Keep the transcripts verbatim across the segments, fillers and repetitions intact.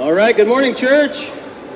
All right, good morning, church.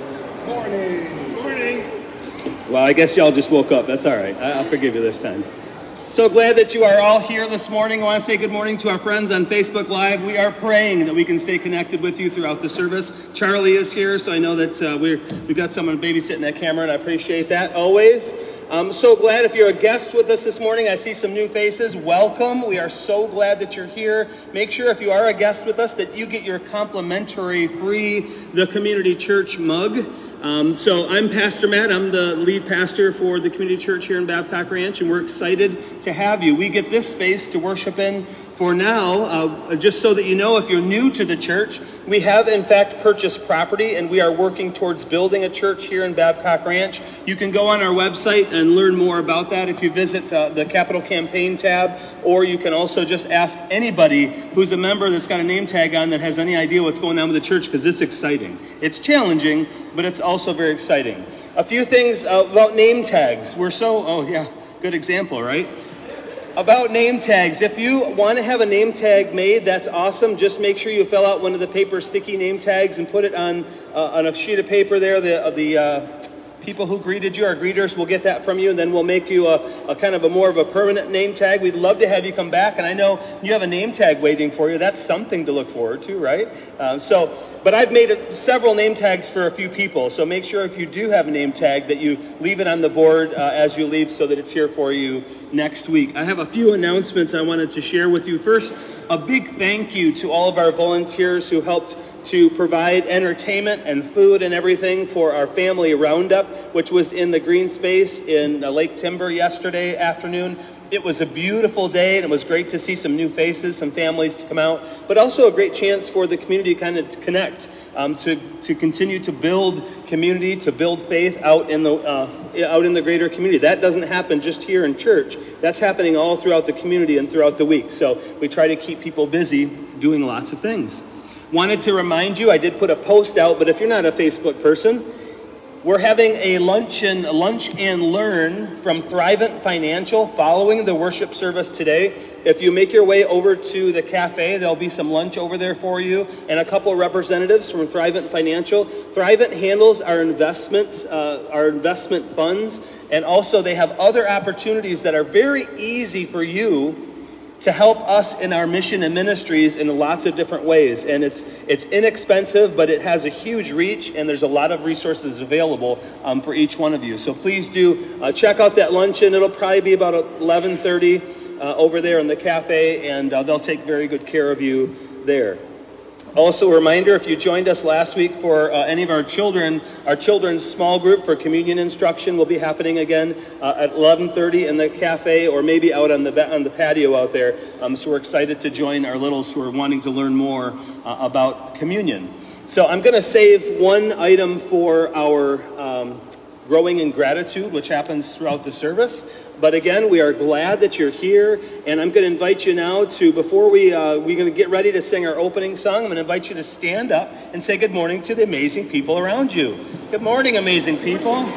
Morning. Morning. Well, I guess y'all just woke up. That's all right. I'll forgive you this time. So glad that you are all here this morning. I want to say good morning to our friends on Facebook Live. We are praying that we can stay connected with you throughout the service. Charlie is here, so I know that uh, we're, we've got someone babysitting that camera, and I appreciate that always. I'm so glad if you're a guest with us this morning. I see some new faces. Welcome. We are so glad that you're here. Make sure if you are a guest with us that you get your complimentary free The Community Church mug. Um, so I'm Pastor Matt. I'm the lead pastor for the Community Church here in Babcock Ranch, and we're excited to have you. We get this space to worship in for now. Uh, just so that you know, if you're new to the church, we have in fact purchased property, and we are working towards building a church here in Babcock Ranch. You can go on our website and learn more about that if you visit uh, the Capital Campaign tab, or you can also just ask anybody who's a member that's got a name tag on that has any idea what's going on with the church, because it's exciting. It's challenging, but it's also very exciting. A few things uh, about name tags. We're so, oh yeah, good example, right? About name tags, if you want to have a name tag made, that's awesome. Just make sure you fill out one of the paper sticky name tags and put it on uh, on a sheet of paper there. The uh, the uh, people who greeted you, our greeters, will get that from you, and then we'll make you a, a kind of a more of a permanent name tag. We'd love to have you come back, and I know you have a name tag waiting for you. That's something to look forward to, right? Uh, so, but I've made a, several name tags for a few people, so make sure if you do have a name tag that you leave it on the board uh, as you leave so that it's here for you next week. I have a few announcements I wanted to share with you. First, a big thank you to all of our volunteers who helped to provide entertainment and food and everything for our family roundup, which was in the green space in uh, Lake Timber yesterday afternoon. It was a beautiful day, and it was great to see some new faces, some families to come out, but also a great chance for the community to kind of connect, um, to to continue to build community, to build faith out in the uh, out in the greater community. That doesn't happen just here in church. That's happening all throughout the community and throughout the week. So we try to keep people busy doing lots of things. Wanted to remind you, I did put a post out, but if you're not a Facebook person, we're having a lunch and lunch and learn from Thrivent Financial following the worship service today. If you make your way over to the cafe, there'll be some lunch over there for you, and a couple of representatives from Thrivent Financial. Thrivent handles our investments, uh, our investment funds, and also they have other opportunities that are very easy for you to help us in our mission and ministries in lots of different ways. And it's it's inexpensive, but it has a huge reach, and there's a lot of resources available um, for each one of you. So please do uh, check out that luncheon. It'll probably be about eleven thirty uh, over there in the cafe, and uh, they'll take very good care of you there. Also, a reminder, if you joined us last week for uh, any of our children, our children's small group for communion instruction will be happening again uh, at eleven thirty in the cafe, or maybe out on the on the patio out there. Um, so we're excited to join our littles who are wanting to learn more uh, about communion. So I'm going to save one item for our um, Growing in Gratitude, which happens throughout the service. But again, we are glad that you're here, and I'm going to invite you now to, before we, uh, we're going to get ready to sing our opening song, I'm going to invite you to stand up and say good morning to the amazing people around you. Good morning, amazing people.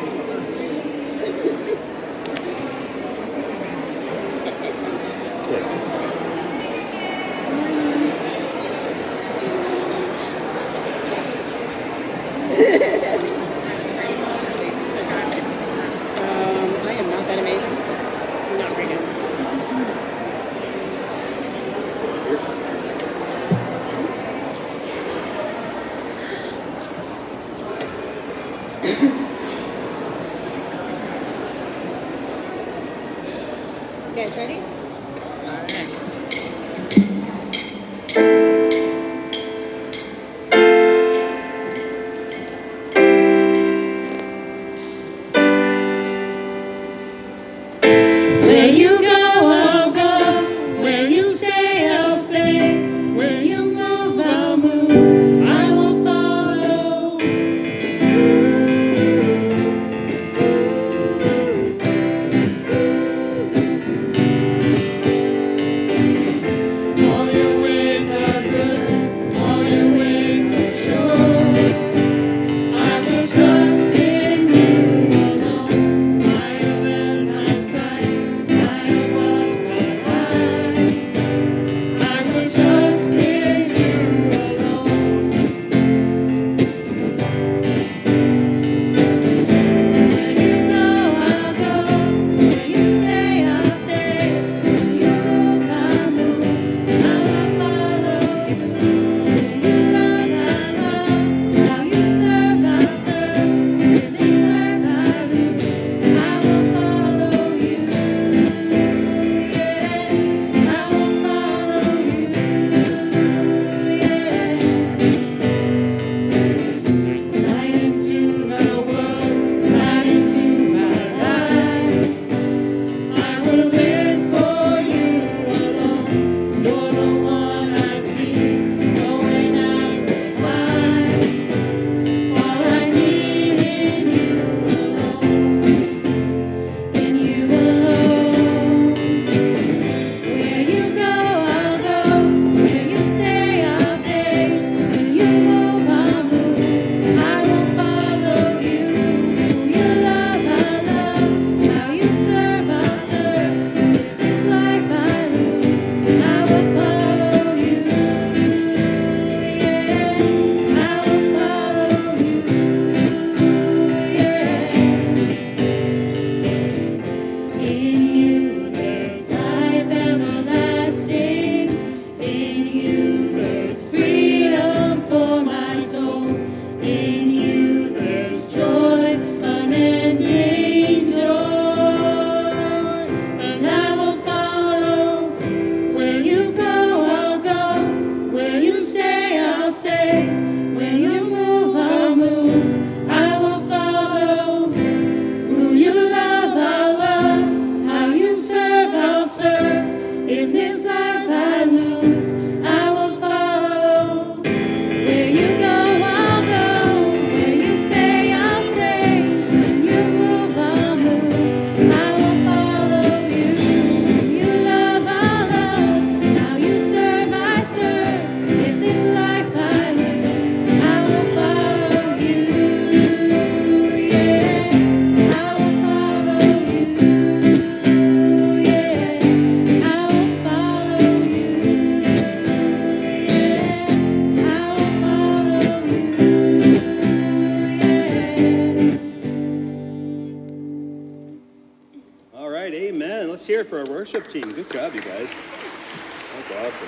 for our worship team. Good job, you guys. That's awesome.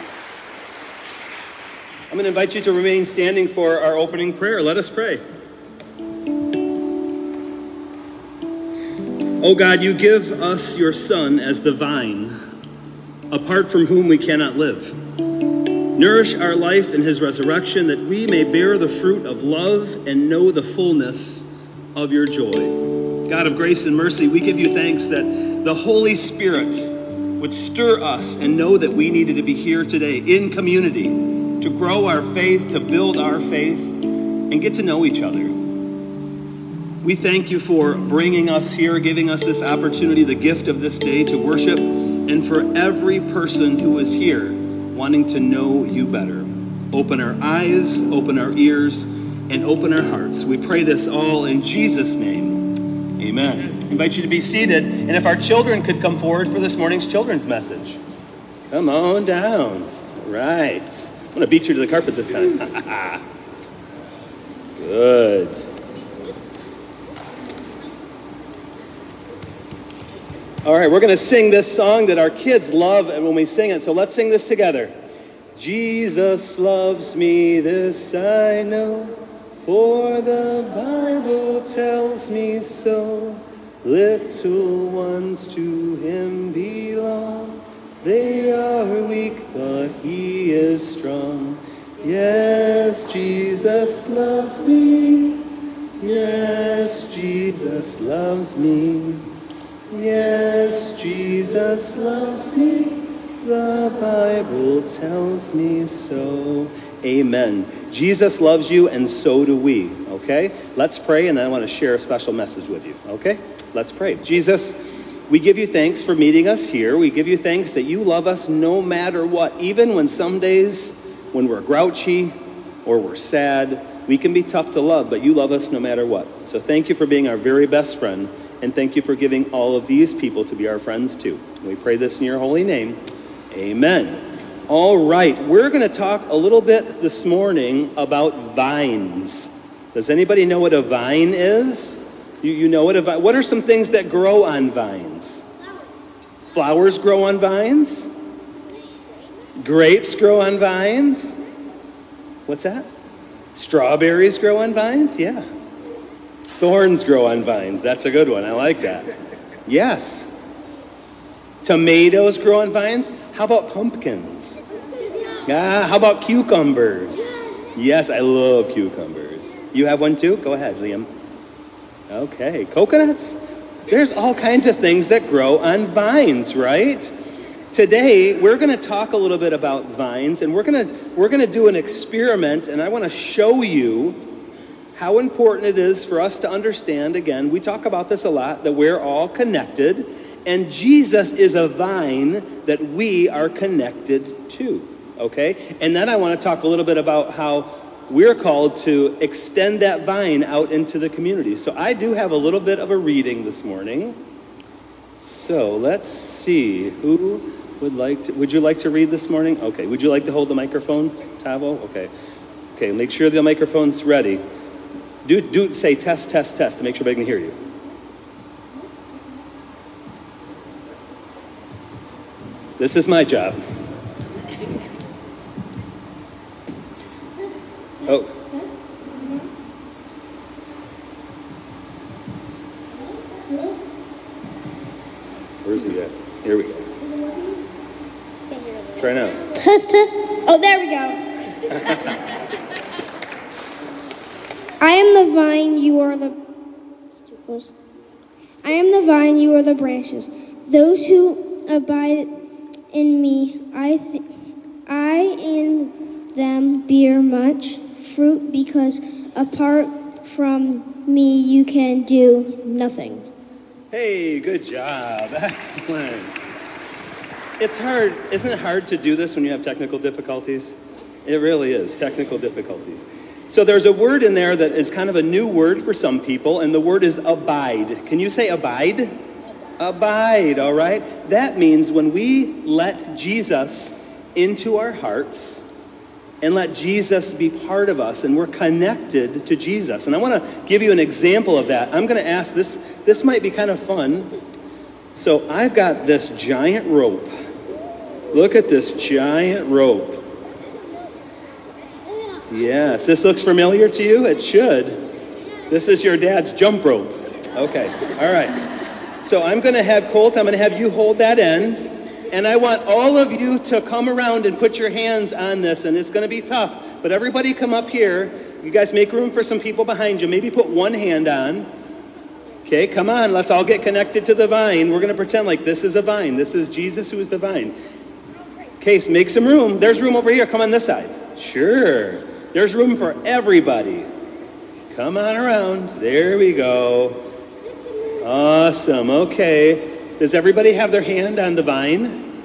I'm going to invite you to remain standing for our opening prayer. Let us pray. Oh God, you give us your Son as the vine, apart from whom we cannot live. Nourish our life in his resurrection that we may bear the fruit of love and know the fullness of your joy. God of grace and mercy, we give you thanks that the Holy Spirit would stir us and know that we needed to be here today in community to grow our faith, to build our faith, and get to know each other. We thank you for bringing us here, giving us this opportunity, the gift of this day to worship, and for every person who is here wanting to know you better. Open our eyes, open our ears, and open our hearts. We pray this all in Jesus' name. Amen. I invite you to be seated, and if our children could come forward for this morning's children's message. Come on down. All right. I'm going to beat you to the carpet this time. Good. All right, we're going to sing this song that our kids love when we sing it, so let's sing this together. Jesus loves me, this I know, for the Bible tells me so. Little ones to him belong. They are weak, but he is strong. Yes, Jesus loves me. Yes, Jesus loves me. Yes, Jesus loves me. The Bible tells me so. Amen. Jesus loves you, and so do we. Okay? Let's pray, and then I want to share a special message with you. Okay? Let's pray. Jesus, we give you thanks for meeting us here. We give you thanks that you love us no matter what. Even when some days when we're grouchy or we're sad, we can be tough to love, but you love us no matter what. So thank you for being our very best friend. And thank you for giving all of these people to be our friends too. And we pray this in your holy name. Amen. All right, we're going to talk a little bit this morning about vines. Does anybody know what a vine is? You, you know what a vine? What are some things that grow on vines? Flowers grow on vines? Grapes grow on vines? What's that? Strawberries grow on vines? Yeah. Thorns grow on vines. That's a good one. I like that. Yes. Tomatoes grow on vines. How about pumpkins? Ah, how about cucumbers? Yes, I love cucumbers. You have one too? Go ahead, Liam. Okay. Coconuts? There's all kinds of things that grow on vines, right? Today, we're going to talk a little bit about vines, and we're going to we're going to do an experiment, and I want to show you how important it is for us to understand, again, we talk about this a lot, that we're all connected, and Jesus is a vine that we are connected to, okay? And then I want to talk a little bit about how we're called to extend that vine out into the community. So I do have a little bit of a reading this morning. So let's see, who would like to, would you like to read this morning? Okay, would you like to hold the microphone, Tavo? Okay, okay, make sure the microphone's ready. Do, do say test, test, test to make sure everybody can hear you. This is my job. Oh. Where's he at? Here we go. Try now. Test, test. Oh, there we go. I am the vine, you are the... I am the vine, you are the branches. Those who abide in me, I, th- I and them bear much fruit, because apart from me, you can do nothing. Hey, good job. Excellent. It's hard, isn't it hard to do this when you have technical difficulties? It really is, technical difficulties. So there's a word in there that is kind of a new word for some people, and the word is abide. Can you say abide? Abide, all right? That means when we let Jesus into our hearts and let Jesus be part of us, and we're connected to Jesus. And I want to give you an example of that. I'm going to ask this, this might be kind of fun. So I've got this giant rope. Look at this giant rope. Yes, this looks familiar to you? It should. This is your dad's jump rope. Okay, all right. So I'm going to have Colt, I'm going to have you hold that end. And I want all of you to come around and put your hands on this. And it's going to be tough. But everybody come up here. You guys make room for some people behind you. Maybe put one hand on. Okay, come on. Let's all get connected to the vine. We're going to pretend like this is a vine. This is Jesus who is the vine. Okay, so make some room. There's room over here. Come on this side. Sure. There's room for everybody. Come on around. There we go. Awesome. Okay. Does everybody have their hand on the vine?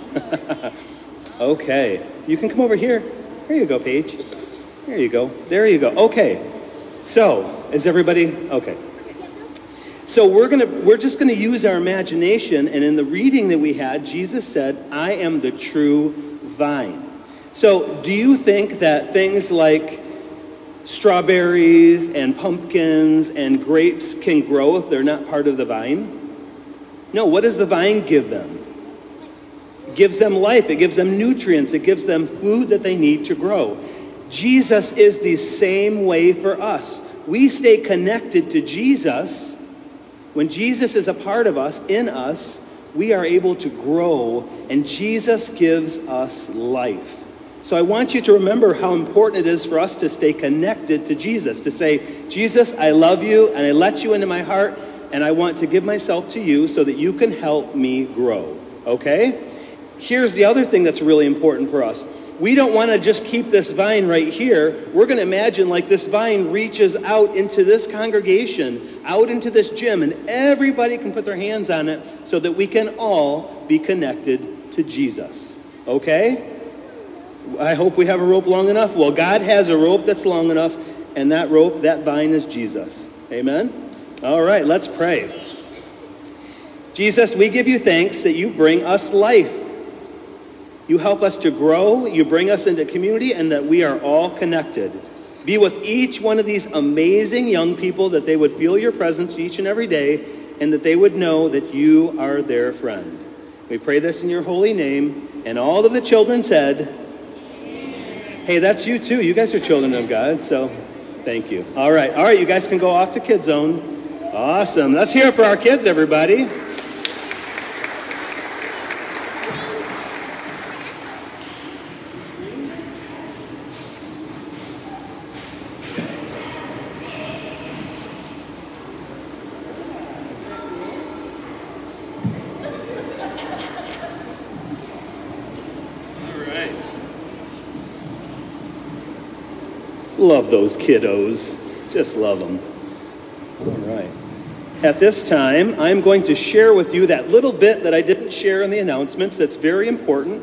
Okay. You can come over here. Here you go, Paige. There you go. There you go. Okay. So, is everybody okay? So we're gonna we're just gonna use our imagination, and in the reading that we had, Jesus said, "I am the true vine." So, do you think that things like strawberries and pumpkins and grapes can grow if they're not part of the vine? No, what does the vine give them? It gives them life, it gives them nutrients, it gives them food that they need to grow. Jesus is the same way for us. We stay connected to Jesus. When Jesus is a part of us, in us, we are able to grow, and Jesus gives us life. So I want you to remember how important it is for us to stay connected to Jesus, to say, Jesus, I love you, and I let you into my heart, and I want to give myself to you so that you can help me grow, okay? Here's the other thing that's really important for us. We don't want to just keep this vine right here. We're going to imagine like this vine reaches out into this congregation, out into this gym, and everybody can put their hands on it so that we can all be connected to Jesus, okay? I hope we have a rope long enough. Well, God has a rope that's long enough, and that rope, that vine is Jesus. Amen? All right, let's pray. Jesus, we give you thanks that you bring us life. You help us to grow, you bring us into community, and that we are all connected. Be with each one of these amazing young people, that they would feel your presence each and every day, and that they would know that you are their friend. We pray this in your holy name, and all of the children said, hey, that's you too. You guys are children of God, so thank you. All right, all right, you guys can go off to Kids Zone. Awesome. Let's hear it for our kids, everybody. Love those kiddos. Just love them. All right. At this time, I'm going to share with you that little bit that I didn't share in the announcements that's very important.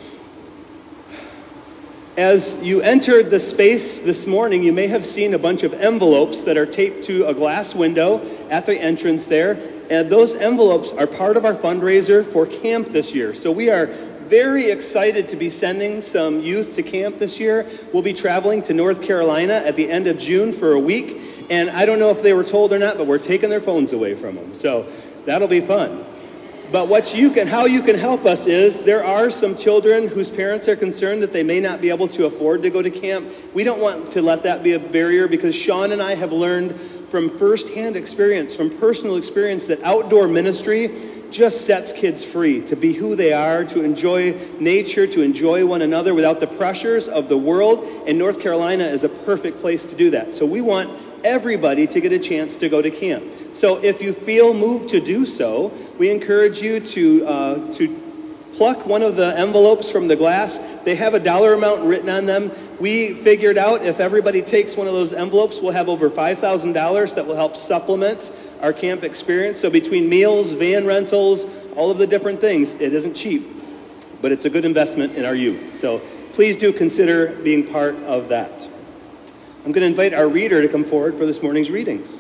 As you entered the space this morning, you may have seen a bunch of envelopes that are taped to a glass window at the entrance there. And those envelopes are part of our fundraiser for camp this year. So we are very excited to be sending some youth to camp this year. We'll be traveling to North Carolina at the end of June for a week. And I don't know if they were told or not, but we're taking their phones away from them. So that'll be fun. But what you can, how you can help us is there are some children whose parents are concerned that they may not be able to afford to go to camp. We don't want to let that be a barrier, because Sean and I have learned from firsthand experience, from personal experience, that outdoor ministry just sets kids free to be who they are, to enjoy nature, to enjoy one another without the pressures of the world. And North Carolina is a perfect place to do that. So we want everybody to get a chance to go to camp. So if you feel moved to do so, we encourage you to uh, to pluck one of the envelopes from the glass. They have a dollar amount written on them. We figured out if everybody takes one of those envelopes, we'll have over five thousand dollars that will help supplement our camp experience. So between meals, van rentals, all of the different things, it isn't cheap, but it's a good investment in our youth. So please do consider being part of that. I'm going to invite our reader to come forward for this morning's readings.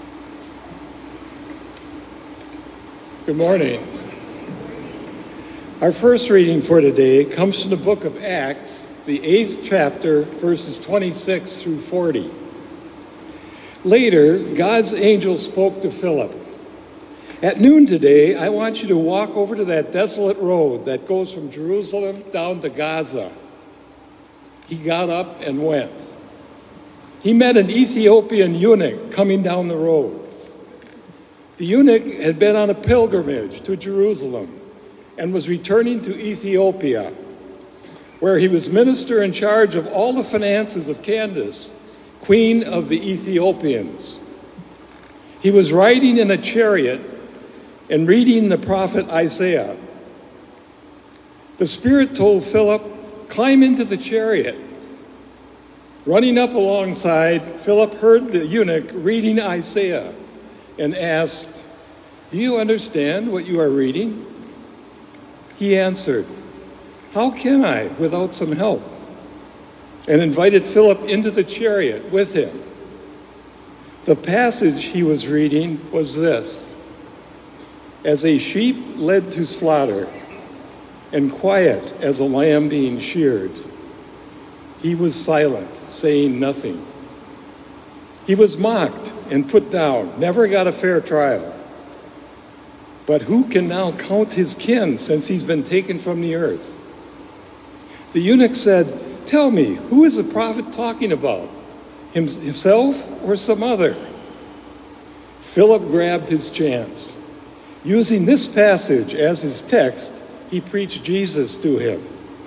Good morning. Our first reading for today comes from the book of Acts, the eighth chapter, verses twenty-six through forty. Later, God's angel spoke to Philip. At noon today, I want you to walk over to that desolate road that goes from Jerusalem down to Gaza. He got up and went. He met an Ethiopian eunuch coming down the road. The eunuch had been on a pilgrimage to Jerusalem and was returning to Ethiopia, where he was minister in charge of all the finances of Candace, queen of the Ethiopians. He was riding in a chariot and reading the prophet Isaiah. The Spirit told Philip, "Climb into the chariot." Running up alongside, Philip heard the eunuch reading Isaiah and asked, "Do you understand what you are reading?" He answered, "How can I without some help?" and invited Philip into the chariot with him. The passage he was reading was this: "As a sheep led to slaughter, and quiet as a lamb being sheared, he was silent, saying nothing. He was mocked and put down, never got a fair trial. But who can now count his kin since he's been taken from the earth?" The eunuch said, "Tell me, who is the prophet talking about? Himself or some other?" Philip grabbed his chance. Using this passage as his text, he preached Jesus to him.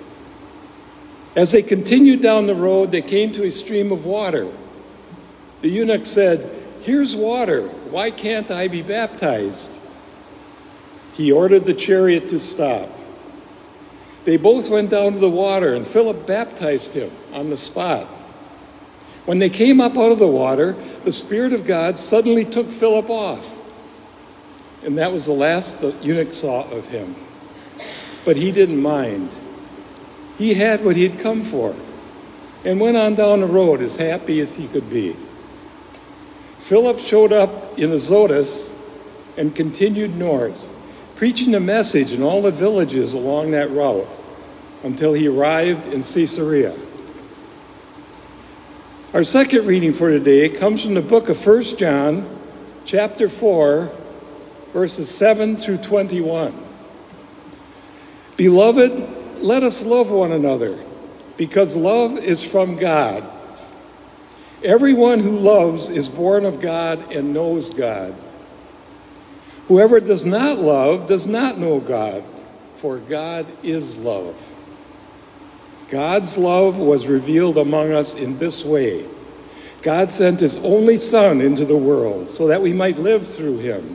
As they continued down the road, they came to a stream of water. The eunuch said, "Here's water. Why can't I be baptized?" He ordered the chariot to stop. They both went down to the water, and Philip baptized him on the spot. When they came up out of the water, the Spirit of God suddenly took Philip off. And that was the last the eunuch saw of him. But he didn't mind. He had what he'd come for and went on down the road as happy as he could be. Philip showed up in Azotus and continued north, preaching the message in all the villages along that route until he arrived in Caesarea. Our second reading for today comes from the book of First John, chapter four, verses seven through twenty-one. "Beloved, let us love one another, because love is from God. Everyone who loves is born of God and knows God. Whoever does not love does not know God, for God is love. God's love was revealed among us in this way. God sent his only Son into the world so that we might live through him.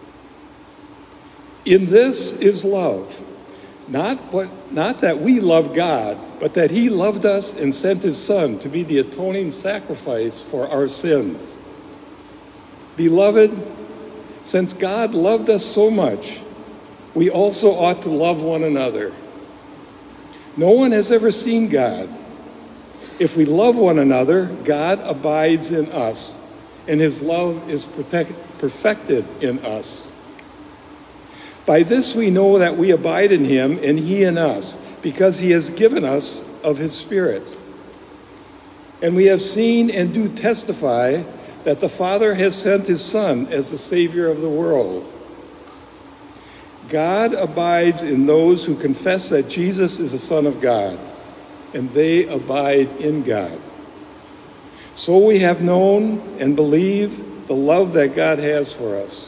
In this is love, not what, not that we love God, but that he loved us and sent his Son to be the atoning sacrifice for our sins. Beloved, since God loved us so much, we also ought to love one another. No one has ever seen God. If we love one another, God abides in us, and his love is protect, perfected in us. By this we know that we abide in him and he in us, because he has given us of his Spirit. And we have seen and do testify that the Father has sent his Son as the Savior of the world. God abides in those who confess that Jesus is the Son of God, and they abide in God. So we have known and believe the love that God has for us.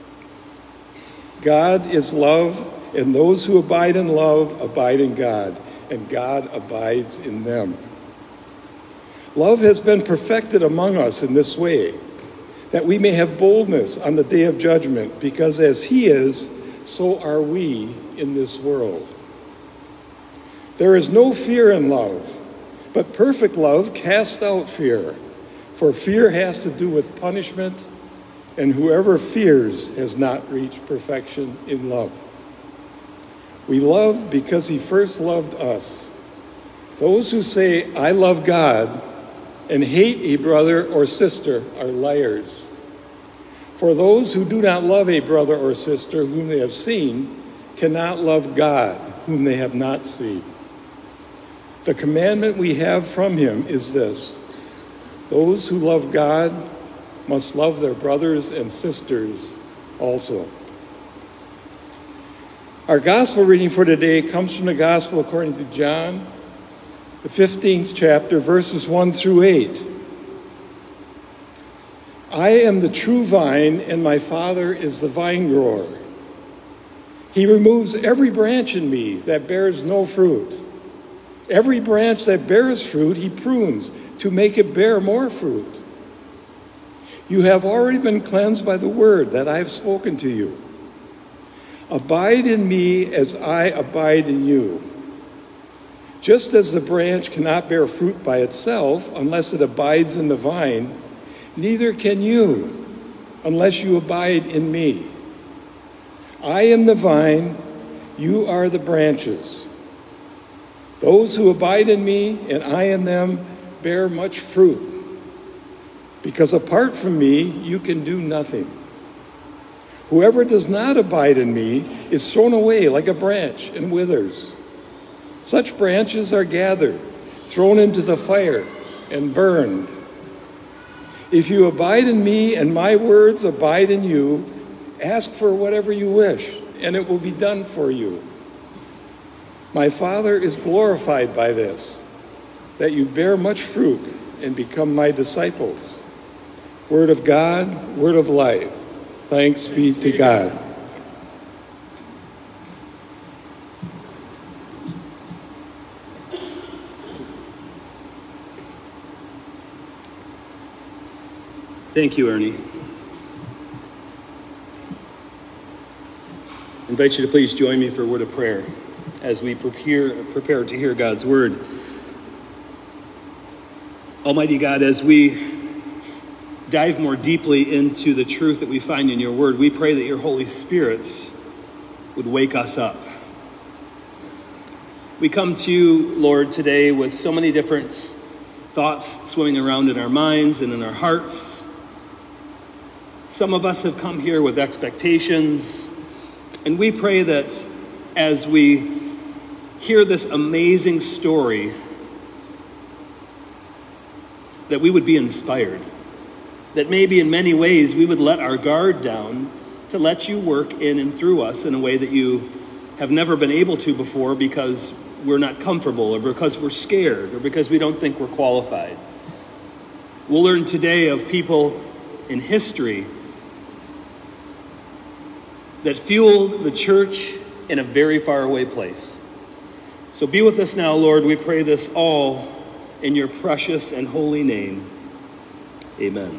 God is love, and those who abide in love abide in God, and God abides in them. Love has been perfected among us in this way, that we may have boldness on the day of judgment, because as he is, so are we in this world. There is no fear in love, but perfect love casts out fear, for fear has to do with punishment, and whoever fears has not reached perfection in love. We love because he first loved us. Those who say, "I love God," and hate a brother or sister are liars. For those who do not love a brother or sister whom they have seen cannot love God, whom they have not seen. The commandment we have from him is this: those who love God must love their brothers and sisters also. Our gospel reading for today comes from the gospel according to John, the fifteenth chapter, verses one through eight. I am the true vine, and my Father is the vine grower. He removes every branch in me that bears no fruit. Every branch that bears fruit, he prunes to make it bear more fruit. You have already been cleansed by the word that I have spoken to you. Abide in me as I abide in you. Just as the branch cannot bear fruit by itself unless it abides in the vine, neither can you unless you abide in me. I am the vine, you are the branches. Those who abide in me and I in them bear much fruit, because apart from me you can do nothing. Whoever does not abide in me is thrown away like a branch and withers. Such branches are gathered, thrown into the fire, and burned. If you abide in me and my words abide in you, ask for whatever you wish, and it will be done for you. My Father is glorified by this, that you bear much fruit and become my disciples. Word of God, word of life. Thanks be to God. Thank you, Ernie. I invite you to please join me for a word of prayer as we prepare, prepare to hear God's word. Almighty God, as we dive more deeply into the truth that we find in your word, we pray that your Holy Spirit would wake us up. We come to you, Lord, today with so many different thoughts swimming around in our minds and in our hearts. Some of us have come here with expectations, and we pray that as we hear this amazing story, that we would be inspired, that maybe in many ways we would let our guard down to let you work in and through us in a way that you have never been able to before, because we're not comfortable, or because we're scared, or because we don't think we're qualified. We'll learn today of people in history that fueled the church in a very far away place. So be with us now, Lord. We pray this all in your precious and holy name. Amen.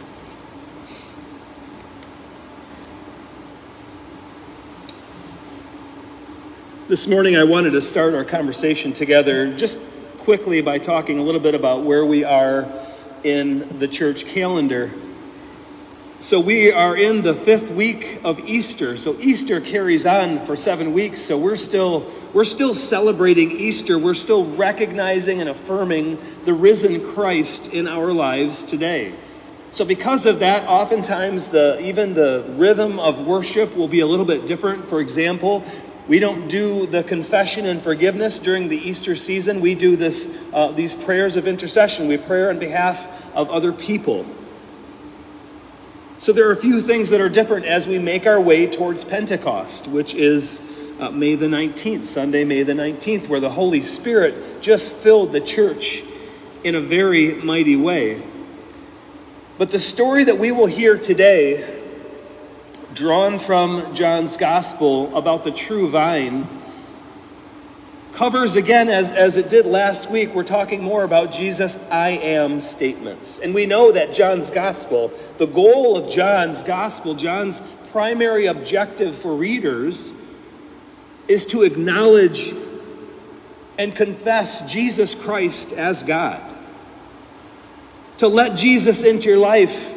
This morning I wanted to start our conversation together just quickly by talking a little bit about where we are in the church calendar. So we are in the fifth week of Easter. So Easter carries on for seven weeks. So we're still we're still celebrating Easter. We're still recognizing and affirming the risen Christ in our lives today. So because of that, oftentimes the even the rhythm of worship will be a little bit different. For example, we don't do the confession and forgiveness during the Easter season. We do this uh, these prayers of intercession. We pray on behalf of other people. So there are a few things that are different as we make our way towards Pentecost, which is uh, May the nineteenth, Sunday, May the nineteenth, where the Holy Spirit just filled the church in a very mighty way. But the story that we will hear today, drawn from John's Gospel about the true vine, covers again, as, as it did last week, we're talking more about Jesus' I am statements. And we know that John's Gospel, the goal of John's Gospel, John's primary objective for readers is to acknowledge and confess Jesus Christ as God. To let Jesus into your life.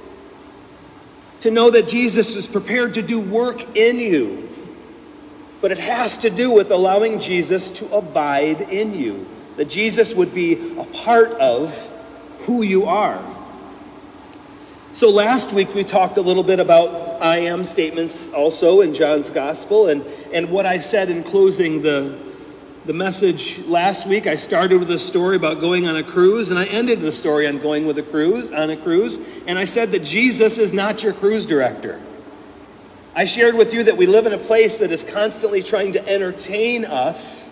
To know that Jesus is prepared to do work in you. But it has to do with allowing Jesus to abide in you. That Jesus would be a part of who you are. So last week we talked a little bit about I am statements also in John's gospel. And, and what I said in closing the, the message last week, I started with a story about going on a cruise, and I ended the story on going with a cruise, on a cruise. And I said that Jesus is not your cruise director. I shared with you that we live in a place that is constantly trying to entertain us,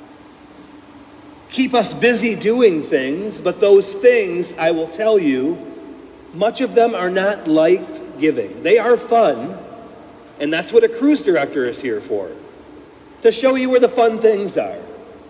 keep us busy doing things, but those things, I will tell you, much of them are not life-giving. They are fun, and that's what a cruise director is here for, to show you where the fun things are.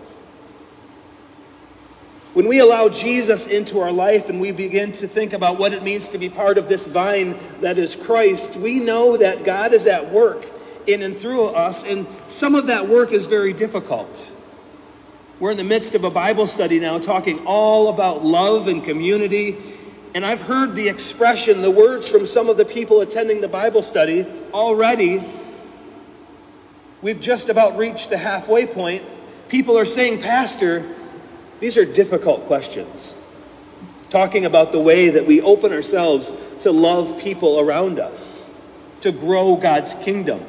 When we allow Jesus into our life and we begin to think about what it means to be part of this vine that is Christ, we know that God is at work in and through us, and some of that work is very difficult. We're in the midst of a Bible study now talking all about love and community, and I've heard the expression, the words from some of the people attending the Bible study already. We've just about reached the halfway point. People are saying, Pastor, these are difficult questions. Talking about the way that we open ourselves to love people around us, to grow God's kingdom.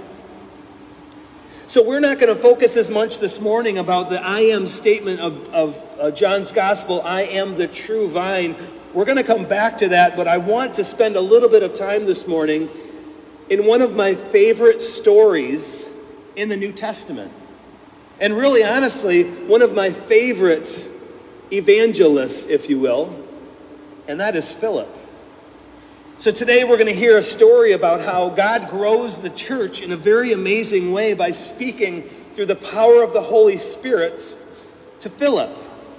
So we're not going to focus as much this morning about the I am statement of, of uh, John's gospel, I am the true vine. We're going to come back to that, but I want to spend a little bit of time this morning in one of my favorite stories in the New Testament. And really, honestly, one of my favorite evangelists, if you will, and that is Philip. So today we're going to hear a story about how God grows the church in a very amazing way by speaking through the power of the Holy Spirit to Philip.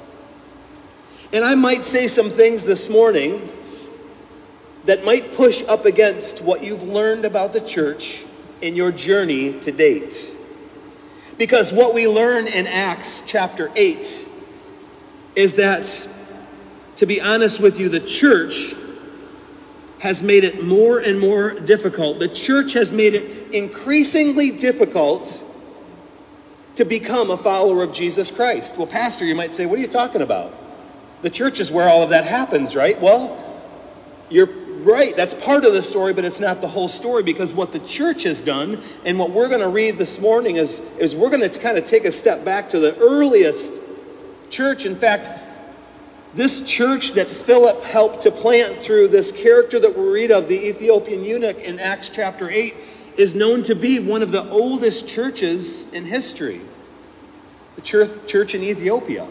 And I might say some things this morning that might push up against what you've learned about the church in your journey to date. Because what we learn in Acts chapter eight is that, to be honest with you, the church has made it more and more difficult. The church has made it increasingly difficult to become a follower of Jesus Christ. Well, Pastor, you might say, what are you talking about? The church is where all of that happens, right? Well, you're right. That's part of the story, but it's not the whole story, because what the church has done and what we're going to read this morning is, is we're going to kind of take a step back to the earliest church. In fact, this church that Philip helped to plant through this character that we read of, the Ethiopian eunuch in Acts chapter eight, is known to be one of the oldest churches in history. The church, church in Ethiopia.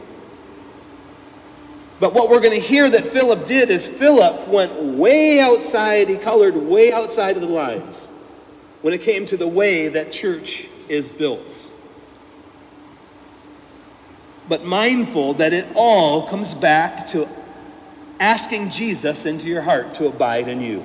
But what we're going to hear that Philip did is Philip went way outside, he colored way outside of the lines when it came to the way that church is built. But mindful that it all comes back to asking Jesus into your heart to abide in you.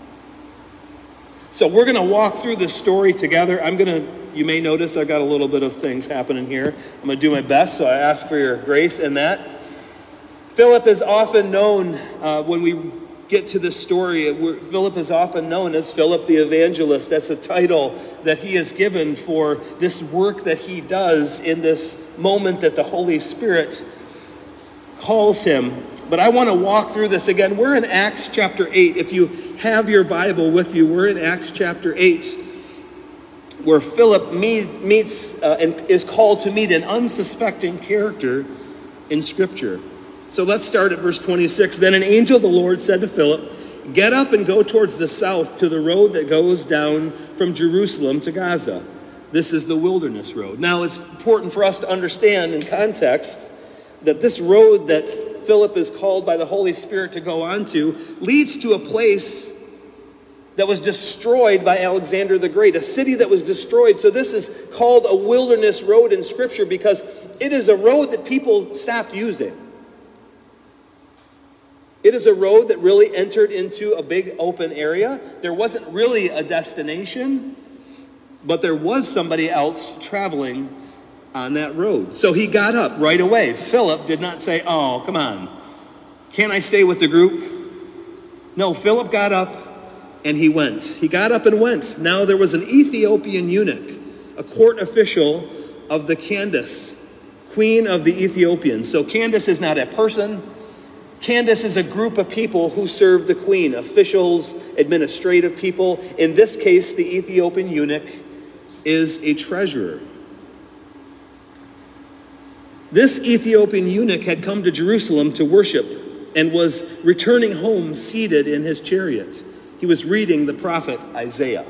So we're going to walk through this story together. I'm going to, you may notice I've got a little bit of things happening here. I'm going to do my best, so I ask for your grace in that. Philip is often known, uh, when we get to this story, Philip is often known as Philip the Evangelist. That's a title that he is given for this work that he does in this moment that the Holy Spirit calls him. But I want to walk through this again. We're in Acts chapter eight. If you have your Bible with you, we're in Acts chapter eight, where Philip meet, meets uh, and is called to meet an unsuspecting character in Scripture. So let's start at verse twenty-six. Then an angel of the Lord said to Philip, "Get up and go towards the south to the road that goes down from Jerusalem to Gaza. This is the wilderness road." Now, it's important for us to understand in context that this road that Philip is called by the Holy Spirit to go onto leads to a place that was destroyed by Alexander the Great, a city that was destroyed. So this is called a wilderness road in Scripture because it is a road that people stopped using. It is a road that really entered into a big open area. There wasn't really a destination, but there was somebody else traveling on that road. So he got up right away. Philip did not say, "Oh, come on, can't I stay with the group?" No, Philip got up and he went. He got up and went. Now there was an Ethiopian eunuch, a court official of the Candace, queen of the Ethiopians. So Candace is not a person. Candace is a group of people who serve the queen, officials, administrative people. In this case, the Ethiopian eunuch is a treasurer. This Ethiopian eunuch had come to Jerusalem to worship and was returning home seated in his chariot. He was reading the prophet Isaiah.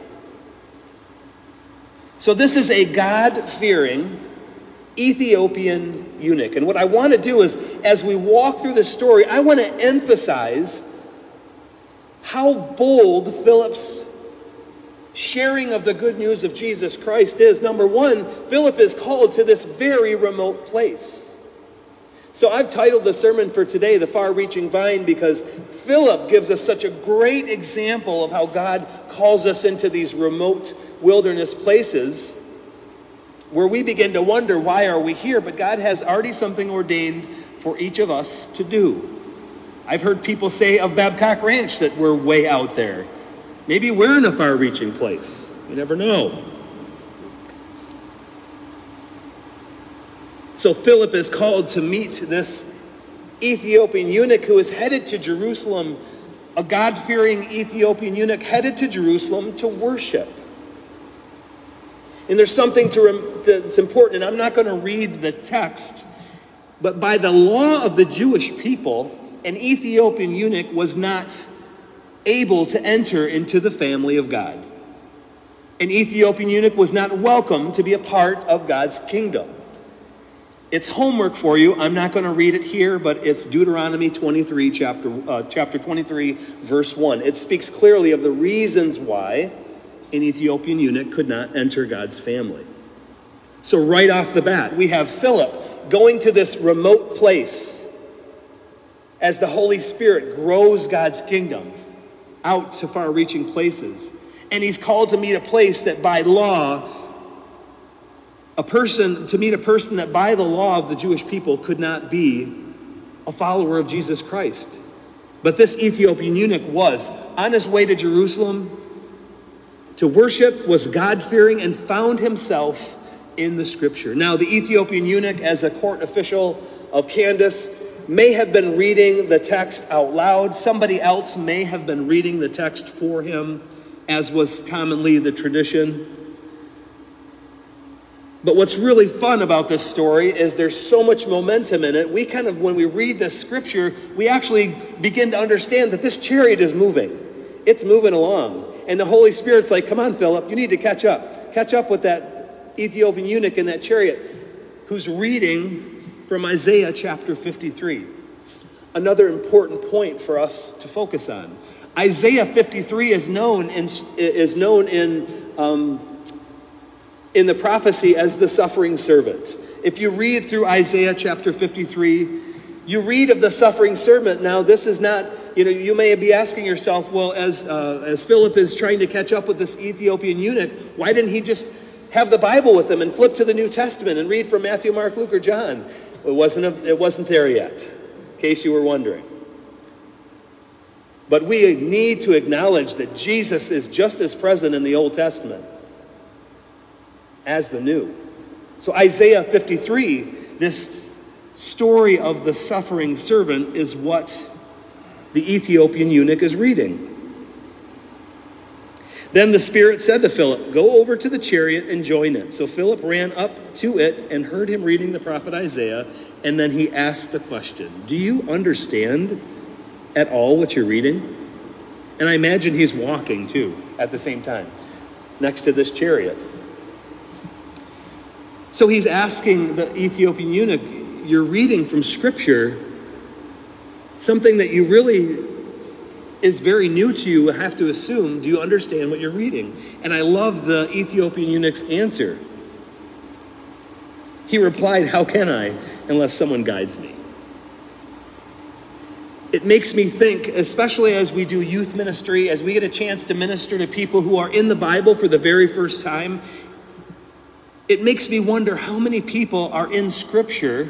So this is a God-fearing Ethiopian eunuch. And what I want to do is, as we walk through the story, I want to emphasize how bold Philip's sharing of the good news of Jesus Christ is. Number one, Philip is called to this very remote place. So I've titled the sermon for today, The Far-Reaching Vine, because Philip gives us such a great example of how God calls us into these remote wilderness places where we begin to wonder, why are we here? But God has already something ordained for each of us to do. I've heard people say of Babcock Ranch that we're way out there. Maybe we're in a far-reaching place. You never know. So Philip is called to meet this Ethiopian eunuch who is headed to Jerusalem, a God-fearing Ethiopian eunuch headed to Jerusalem to worship. And there's something to rem- that's important, and I'm not going to read the text, but by the law of the Jewish people, an Ethiopian eunuch was not able to enter into the family of God. An Ethiopian eunuch was not welcome to be a part of God's kingdom. It's homework for you. I'm not going to read it here, but it's Deuteronomy twenty-three, chapter, uh, chapter twenty-three, verse one. It speaks clearly of the reasons why an Ethiopian eunuch could not enter God's family. So right off the bat, we have Philip going to this remote place as the Holy Spirit grows God's kingdom out to far-reaching places. And he's called to meet a place that by law, a person, to meet a person that by the law of the Jewish people could not be a follower of Jesus Christ. But this Ethiopian eunuch was on his way to Jerusalem to worship, was God-fearing, and found himself in the scripture. Now, the Ethiopian eunuch, as a court official of Candace, may have been reading the text out loud. Somebody else may have been reading the text for him, as was commonly the tradition. But what's really fun about this story is there's so much momentum in it. We kind of, when we read this scripture, we actually begin to understand that this chariot is moving. It's moving along. And the Holy Spirit's like, come on, Philip, you need to catch up. Catch up with that Ethiopian eunuch in that chariot who's reading from Isaiah chapter fifty-three. Another important point for us to focus on. Isaiah fifty-three is known in, is known in, um, in the prophecy as the suffering servant. If you read through Isaiah chapter fifty-three, you read of the suffering servant. Now, this is not, you know, you may be asking yourself, well, as uh, as Philip is trying to catch up with this Ethiopian eunuch, why didn't he just have the Bible with him and flip to the New Testament and read from Matthew, Mark, Luke, or John? It wasn't, a, it wasn't there yet, in case you were wondering. But we need to acknowledge that Jesus is just as present in the Old Testament as the New. So Isaiah fifty-three, this story of the suffering servant, is what the Ethiopian eunuch is reading. Then the Spirit said to Philip, go over to the chariot and join it. So Philip ran up to it and heard him reading the prophet Isaiah, and then he asked the question, do you understand at all what you're reading? And I imagine he's walking too at the same time next to this chariot. So he's asking the Ethiopian eunuch, you're reading from Scripture, something that you really is very new to you, I have to assume. Do you understand what you're reading? And I love the Ethiopian eunuch's answer. He replied, how can I unless someone guides me? It makes me think, especially as we do youth ministry, as we get a chance to minister to people who are in the Bible for the very first time, it makes me wonder how many people are in Scripture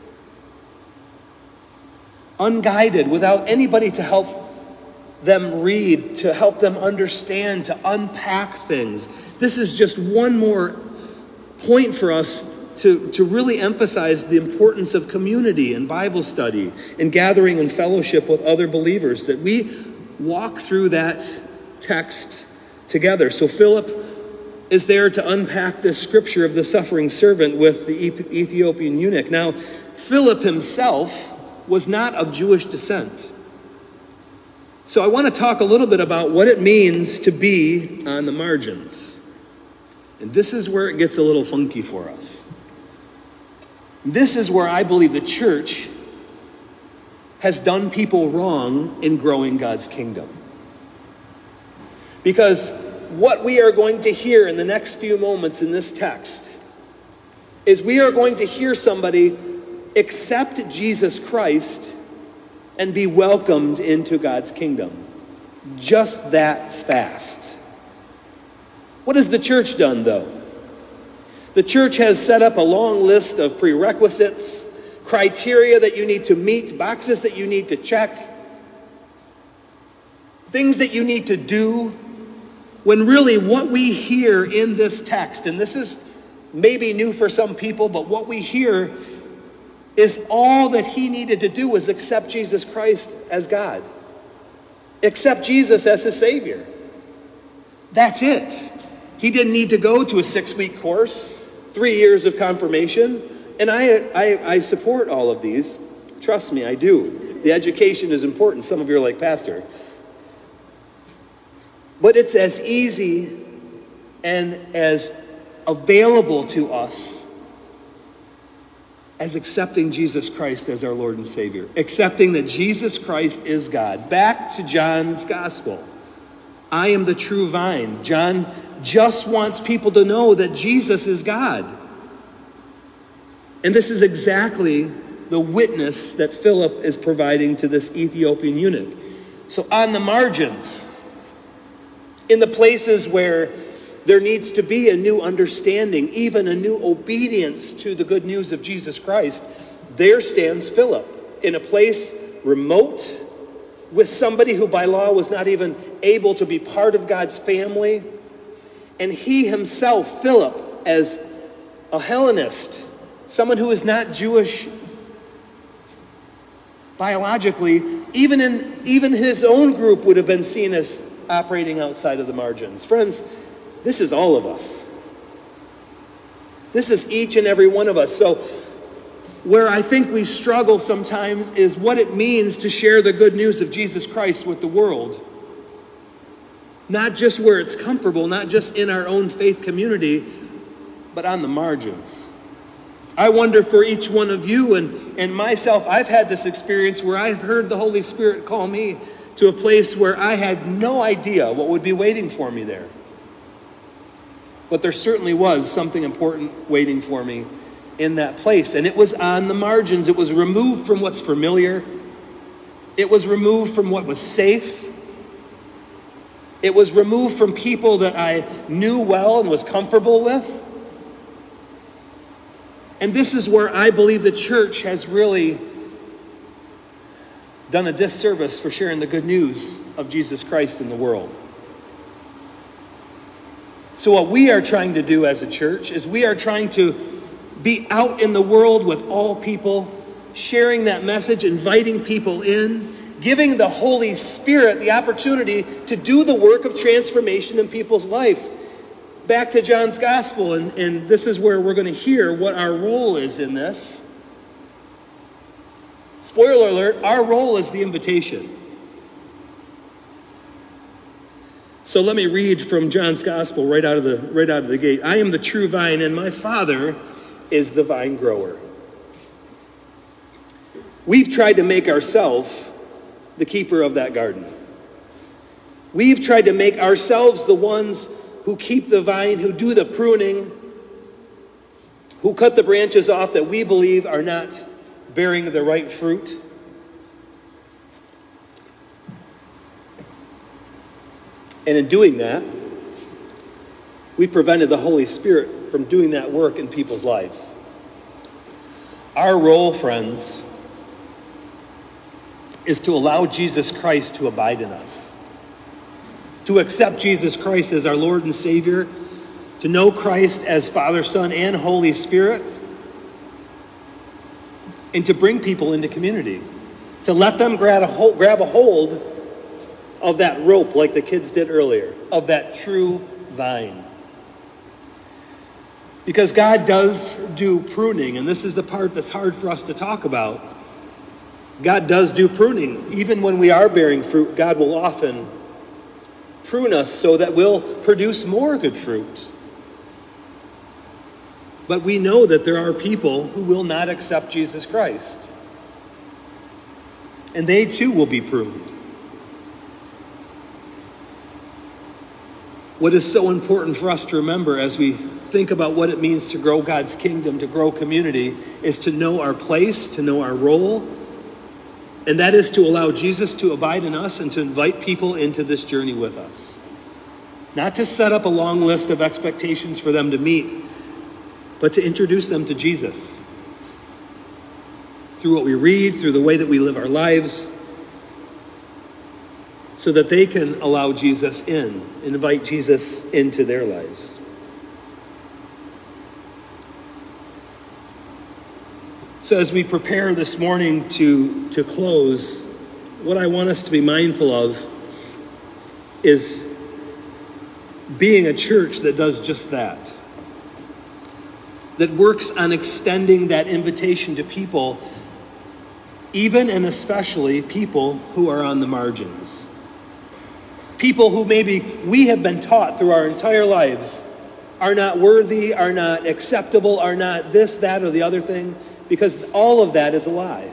unguided, without anybody to help them read, to help them understand, to unpack things. This is just one more point for us to, to really emphasize the importance of community and Bible study and gathering and fellowship with other believers, that we walk through that text together. So Philip is there to unpack this scripture of the suffering servant with the Ethiopian eunuch. Now, Philip himself was not of Jewish descent. So I want to talk a little bit about what it means to be on the margins. And this is where it gets a little funky for us. This is where I believe the church has done people wrong in growing God's kingdom. Because what we are going to hear in the next few moments in this text is we are going to hear somebody accept Jesus Christ and be welcomed into God's kingdom. Just that fast. What has the church done, though? The church has set up a long list of prerequisites, criteria that you need to meet, boxes that you need to check, things that you need to do, when really what we hear in this text, and this is maybe new for some people, but what we hear is all that he needed to do was accept Jesus Christ as God. Accept Jesus as his Savior. That's it. He didn't need to go to a six-week course, three years of confirmation, and I, I, I support all of these. Trust me, I do. The education is important. Some of you are like, Pastor. But it's as easy and as available to us as accepting Jesus Christ as our Lord and Savior. Accepting that Jesus Christ is God. Back to John's gospel. I am the true vine. John just wants people to know that Jesus is God. And this is exactly the witness that Philip is providing to this Ethiopian eunuch. So on the margins, in the places where there needs to be a new understanding, even a new obedience to the good news of Jesus Christ, there stands Philip in a place remote with somebody who by law was not even able to be part of God's family. And he himself, Philip, as a Hellenist, someone who is not Jewish biologically, even in even his own group would have been seen as operating outside of the margins. Friends, this is all of us. This is each and every one of us. So where I think we struggle sometimes is what it means to share the good news of Jesus Christ with the world. Not just where it's comfortable, not just in our own faith community, but on the margins. I wonder for each one of you and, and myself, I've had this experience where I've heard the Holy Spirit call me to a place where I had no idea what would be waiting for me there. But there certainly was something important waiting for me in that place. And it was on the margins. It was removed from what's familiar. It was removed from what was safe. It was removed from people that I knew well and was comfortable with. And this is where I believe the church has really done a disservice for sharing the good news of Jesus Christ in the world. So what we are trying to do as a church is we are trying to be out in the world with all people, sharing that message, inviting people in, giving the Holy Spirit the opportunity to do the work of transformation in people's life. Back to John's gospel, and, and this is where we're going to hear what our role is in this. Spoiler alert, our role is the invitation. So let me read from John's gospel right out of the right out of the gate. I am the true vine, and my Father is the vine grower. We've tried to make ourselves the keeper of that garden. We've tried to make ourselves the ones who keep the vine, who do the pruning, who cut the branches off that we believe are not bearing the right fruit. And in doing that, we prevented the Holy Spirit from doing that work in people's lives. Our role, friends, is to allow Jesus Christ to abide in us. To accept Jesus Christ as our Lord and Savior, to know Christ as Father, Son, and Holy Spirit, and to bring people into community, to let them grab a hold, grab a hold of that rope like the kids did earlier, of that true vine. Because God does do pruning, and this is the part that's hard for us to talk about. God does do pruning. Even when we are bearing fruit, God will often prune us so that we'll produce more good fruit. But we know that there are people who will not accept Jesus Christ. And they too will be pruned. What is so important for us to remember as we think about what it means to grow God's kingdom, to grow community, is to know our place, to know our role. And that is to allow Jesus to abide in us and to invite people into this journey with us. Not to set up a long list of expectations for them to meet, but to introduce them to Jesus. Through what we read, through the way that we live our lives, so that they can allow Jesus in, invite Jesus into their lives. So as we prepare this morning to, to close, what I want us to be mindful of is being a church that does just that. That works on extending that invitation to people, even and especially people who are on the margins. People who maybe we have been taught through our entire lives are not worthy, are not acceptable, are not this, that, or the other thing, because all of that is a lie.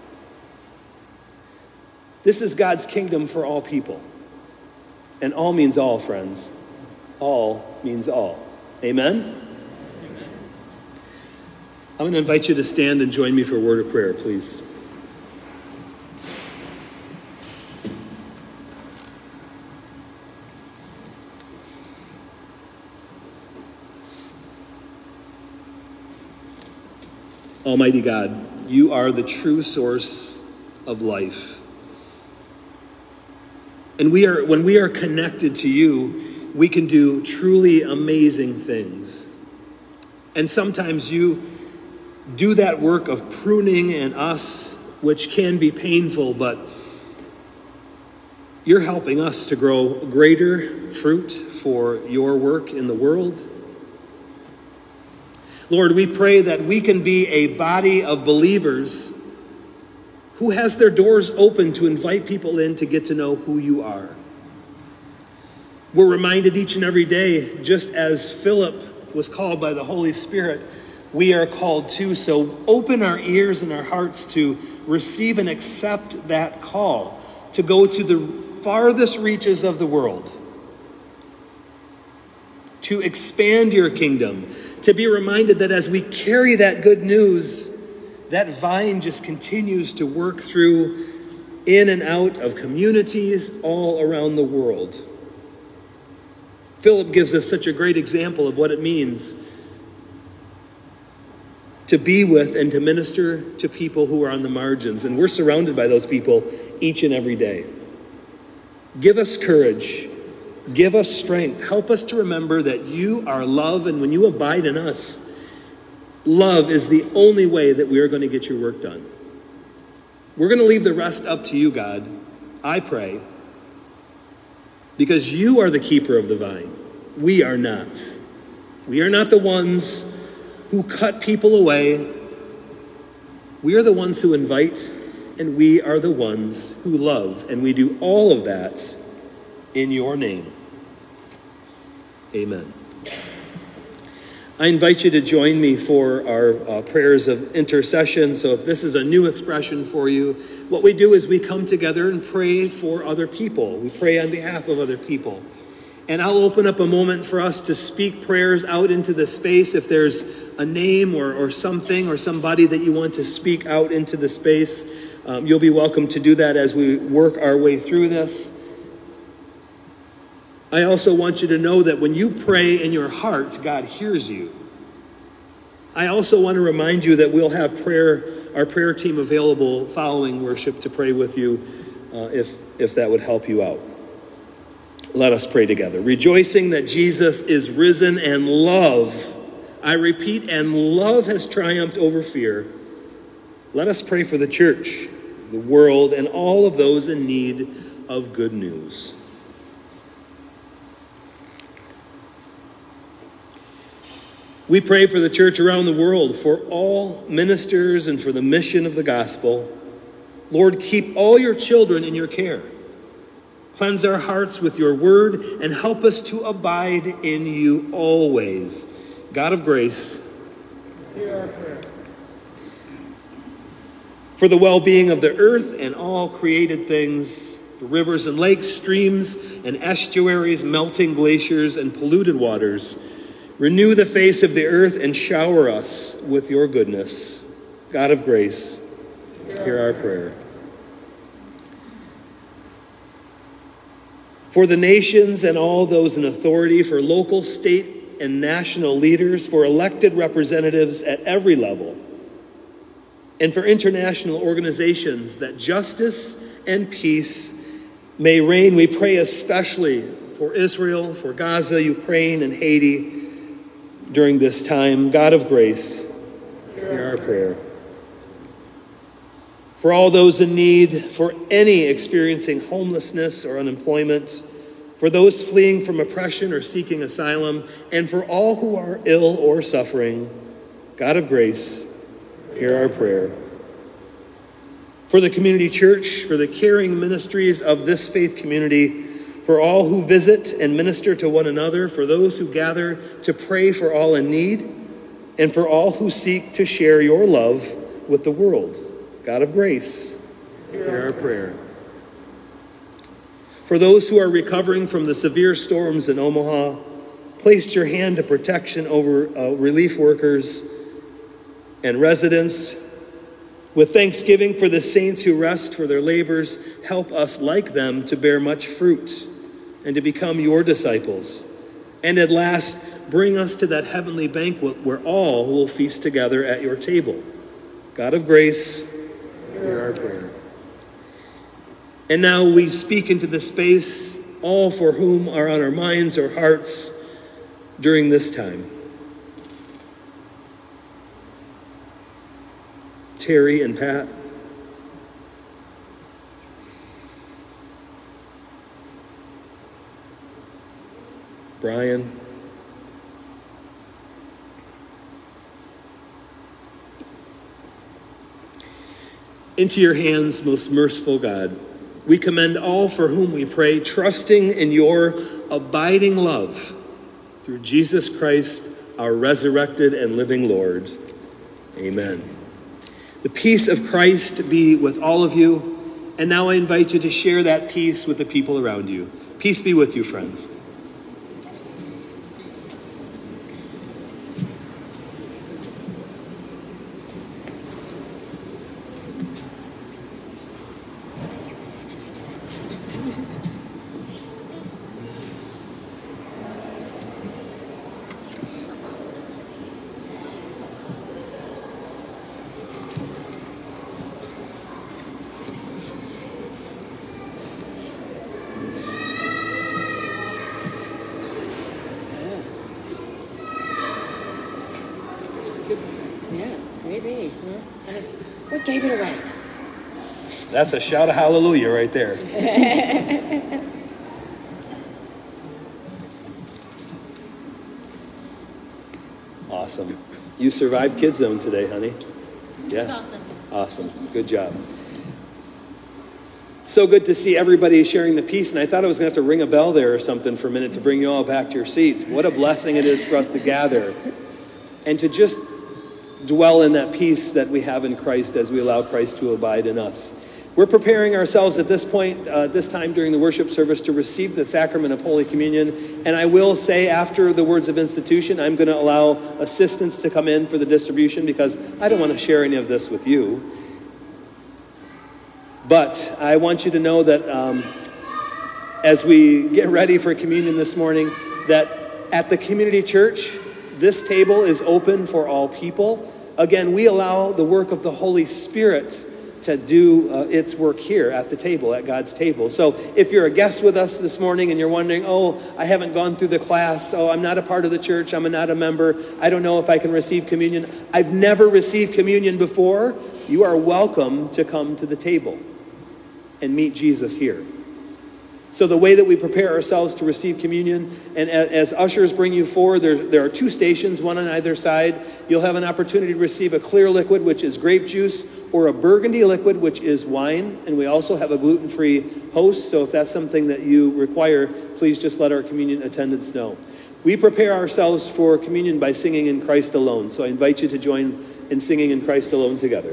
This is God's kingdom for all people. And all means all, friends. All means all. Amen? Amen. I'm going to invite you to stand and join me for a word of prayer, please. Almighty God, you are the true source of life. And we are, when we are connected to you, we can do truly amazing things. And sometimes you do that work of pruning in us, which can be painful, but you're helping us to grow greater fruit for your work in the world. Lord, we pray that we can be a body of believers who has their doors open to invite people in to get to know who you are. We're reminded each and every day, just as Philip was called by the Holy Spirit, we are called too. So open our ears and our hearts to receive and accept that call, to go to the farthest reaches of the world, to expand your kingdom, to be reminded that as we carry that good news, that vine just continues to work through in and out of communities all around the world. Philip gives us such a great example of what it means to be with and to minister to people who are on the margins. And we're surrounded by those people each and every day. Give us courage. Give us strength. Help us to remember that you are love, and when you abide in us, love is the only way that we are going to get your work done. We're going to leave the rest up to you, God, I pray, because you are the keeper of the vine. We are not. We are not the ones who cut people away. We are the ones who invite, and we are the ones who love, and we do all of that in your name. Amen. I invite you to join me for our uh, prayers of intercession. So if this is a new expression for you, what we do is we come together and pray for other people. We pray on behalf of other people. And I'll open up a moment for us to speak prayers out into the space. If there's a name or, or something or somebody that you want to speak out into the space, um, you'll be welcome to do that as we work our way through this. I also want you to know that when you pray in your heart, God hears you. I also want to remind you that we'll have prayer, our prayer team available following worship to pray with you uh, if, if that would help you out. Let us pray together. Rejoicing that Jesus is risen and love, I repeat, and love has triumphed over fear. Let us pray for the church, the world, and all of those in need of good news. We pray for the church around the world, for all ministers, and for the mission of the gospel. Lord, keep all your children in your care. Cleanse our hearts with your word and help us to abide in you always. God of grace, hear our prayer. For the well-being of the earth and all created things, the rivers and lakes, streams and estuaries, melting glaciers and polluted waters, renew the face of the earth and shower us with your goodness. God of grace, hear our prayer. For the nations and all those in authority, for local, state, and national leaders, for elected representatives at every level, and for international organizations, that justice and peace may reign. We pray especially for Israel, for Gaza, Ukraine, and Haiti during this time. God of grace, hear our prayer. For all those in need, for any experiencing homelessness or unemployment, for those fleeing from oppression or seeking asylum, and for all who are ill or suffering, God of grace, hear our prayer. For the community church, for the caring ministries of this faith community, for all who visit and minister to one another, for those who gather to pray for all in need, and for all who seek to share your love with the world. God of grace, hear our prayer. For those who are recovering from the severe storms in Omaha, place your hand of protection over uh, relief workers and residents. With thanksgiving for the saints who rest for their labors, help us, like them, to bear much fruit and to become your disciples. And at last, bring us to that heavenly banquet where all will feast together at your table. God of grace, hear our prayer. And now we speak into the space, all for whom are on our minds or hearts during this time. Terry and Pat. Brian. Into your hands, most merciful God, we commend all for whom we pray, trusting in your abiding love through Jesus Christ, our resurrected and living Lord. Amen. The peace of Christ be with all of you. And now I invite you to share that peace with the people around you. Peace be with you, friends. What gave it away? That's a shout of hallelujah right there. Awesome. You survived Kids Zone today, honey. Yeah. That's awesome. Awesome. Good job. So good to see everybody sharing the peace, and I thought I was going to have to ring a bell there or something for a minute to bring you all back to your seats. What a blessing it is for us to gather and to just dwell in that peace that we have in Christ as we allow Christ to abide in us. We're preparing ourselves at this point, uh, this time during the worship service, to receive the sacrament of Holy Communion. And I will say, after the words of institution, I'm going to allow assistants to come in for the distribution because I don't want to share any of this with you. But I want you to know that um, as we get ready for communion this morning, that at the community church, this table is open for all people. Again, we allow the work of the Holy Spirit to do uh, its work here at the table, at God's table. So if you're a guest with us this morning and you're wondering, oh, I haven't gone through the class, oh, I'm not a part of the church, I'm not a member, I don't know if I can receive communion, I've never received communion before, you are welcome to come to the table and meet Jesus here. So the way that we prepare ourselves to receive communion, and as ushers bring you forward, there, there are two stations, one on either side. You'll have an opportunity to receive a clear liquid, which is grape juice, or a burgundy liquid, which is wine. And we also have a gluten-free host, so if that's something that you require, please just let our communion attendants know. We prepare ourselves for communion by singing In Christ Alone, so I invite you to join in singing In Christ Alone together.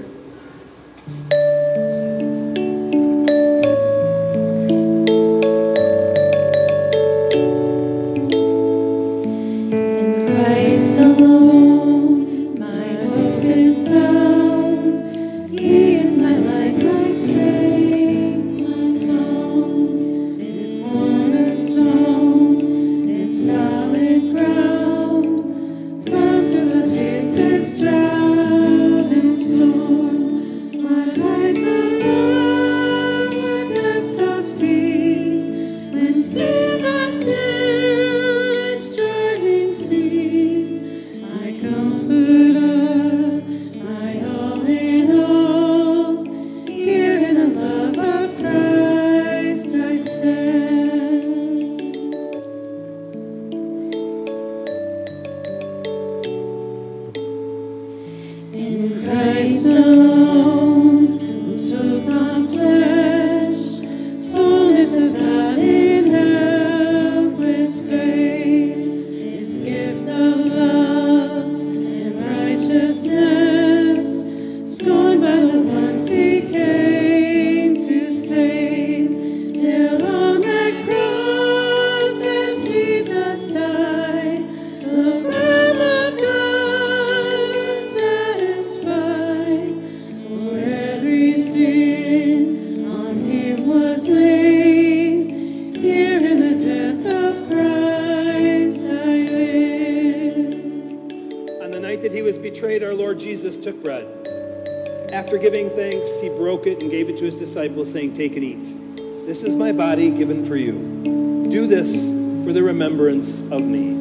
Jesus took bread. After giving thanks, he broke it and gave it to his disciples, saying, "Take and eat. This is my body given for you. Do this for the remembrance of me."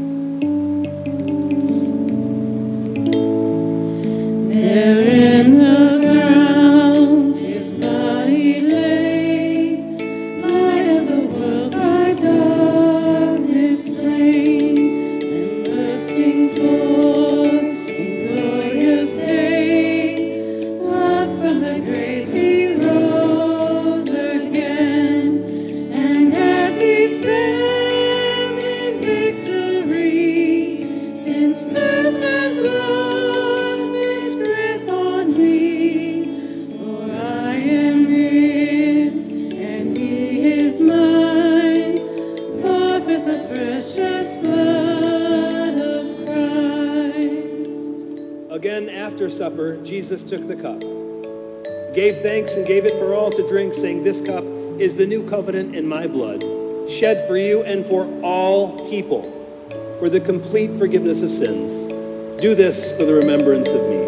There in the ground his body lay, light of the world by darkness slain, and bursting forth in glorious day, up from the grave he rose again, and as he stands in victory, since curse has lost its grip on me, for I am his and he is mine, bought with the precious blood of Christ. Again, after supper, Jesus took the cup, gave thanks and gave it for all to drink, saying, "This cup is the new covenant in my blood, shed for you and for all people, for the complete forgiveness of sins. Do this for the remembrance of me."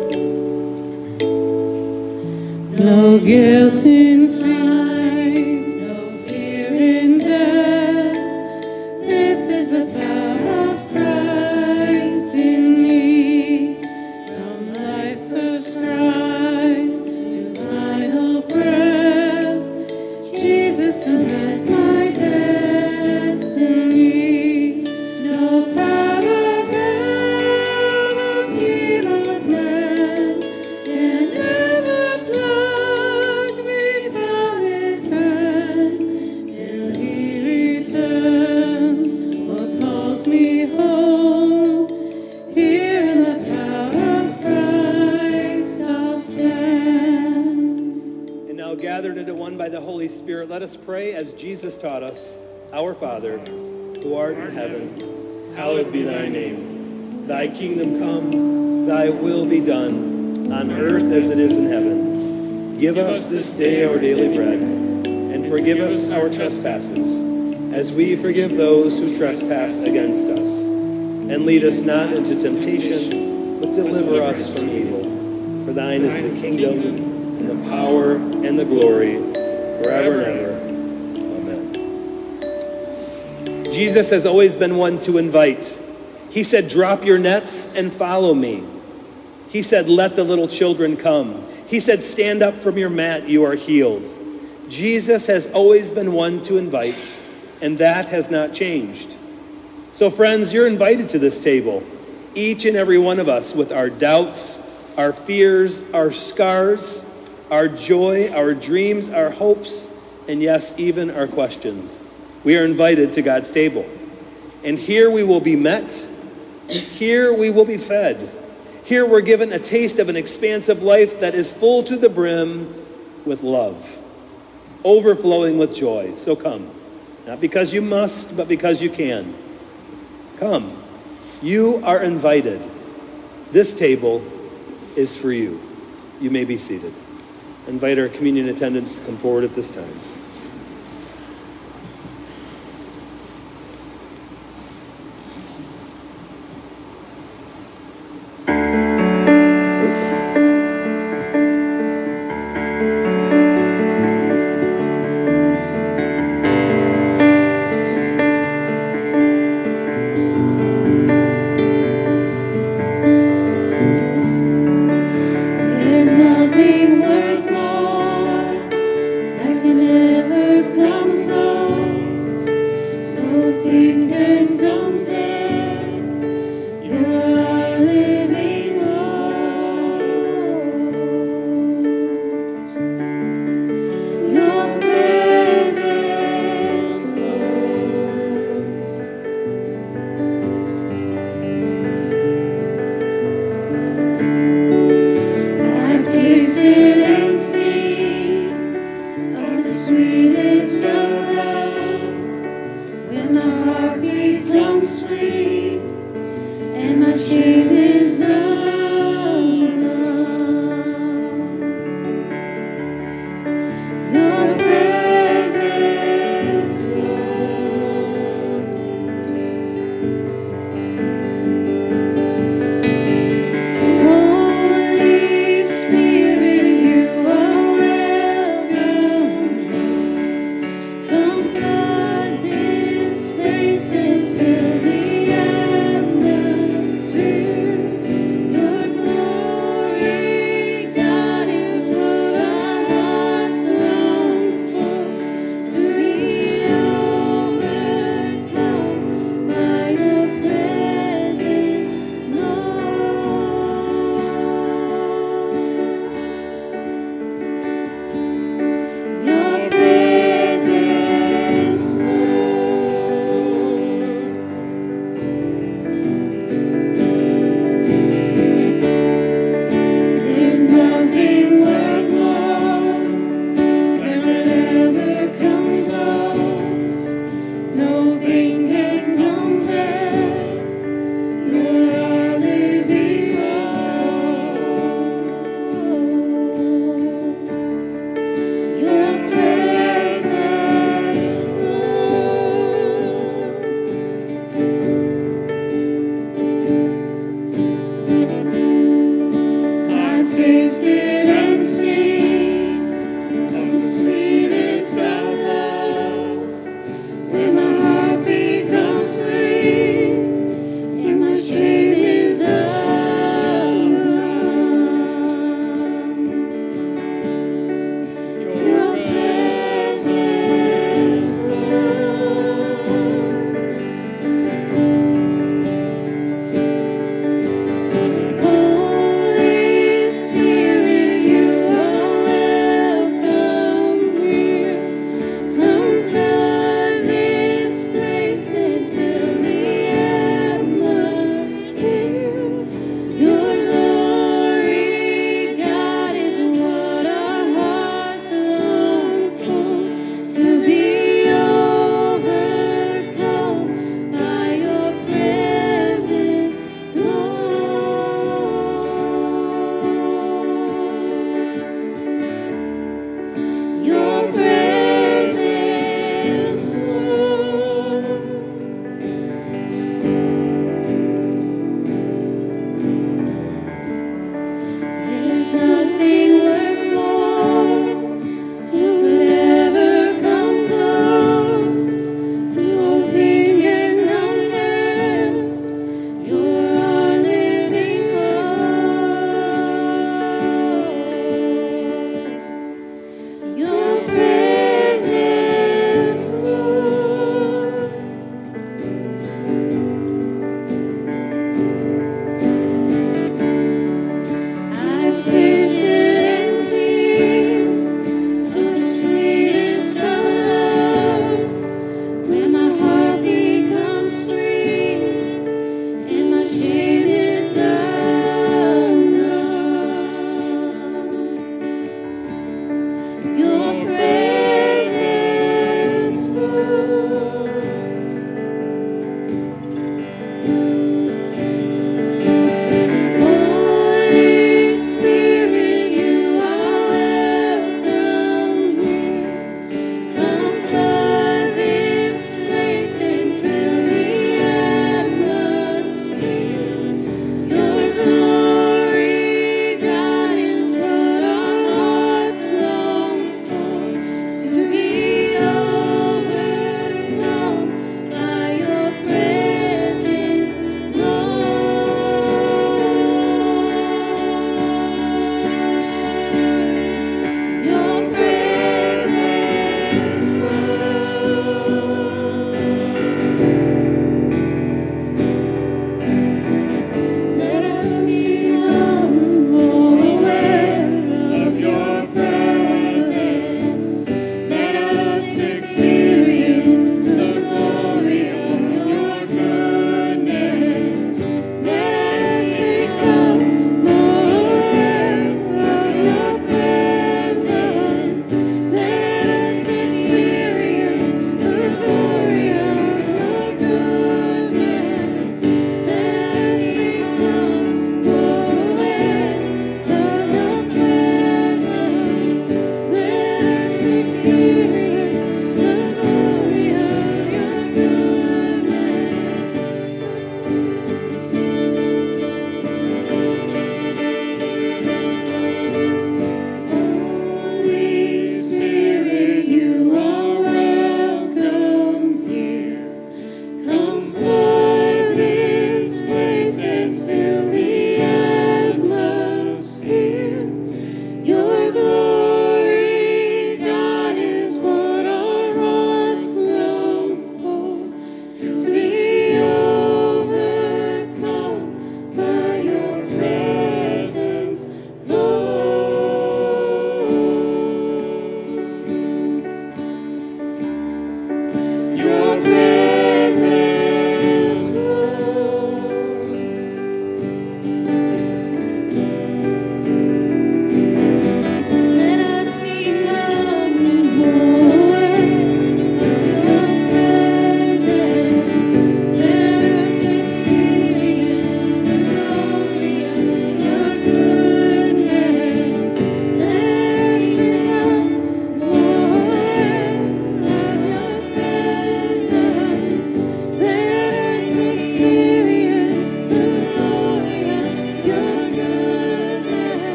No guilt in life, no fear in death. This is the power of Christ in me. From life's first cry to final breath, Jesus commands my destiny. No power of hell, no seal of man can ever pluck me from his hand till he returns or calls me home. Here in the power of Christ I'll stand. And now gathered into one by the Holy Spirit, let us pray as Jesus taught us. Our Father, who art in heaven, hallowed be thy name. Thy kingdom come, thy will be done, on earth as it is in heaven. Give us this day our daily bread, and forgive us our trespasses, as we forgive those who trespass against us. And lead us not into temptation, but deliver us from evil. For thine is the kingdom, and the power and the glory forever and ever. Amen. Jesus has always been one to invite. He said, drop your nets and follow me. He said, let the little children come. He said, stand up from your mat, you are healed. Jesus has always been one to invite, and that has not changed. So friends, you're invited to this table, each and every one of us, with our doubts, our fears, our scars, our joy, our dreams, our hopes, and yes, even our questions. We are invited to God's table. And here we will be met. Here we will be fed. Here we're given a taste of an expansive life that is full to the brim with love, overflowing with joy. So come, not because you must, but because you can. Come. You are invited. This table is for you. You may be seated. I invite our communion attendants to come forward at this time. There's nothing worth more that can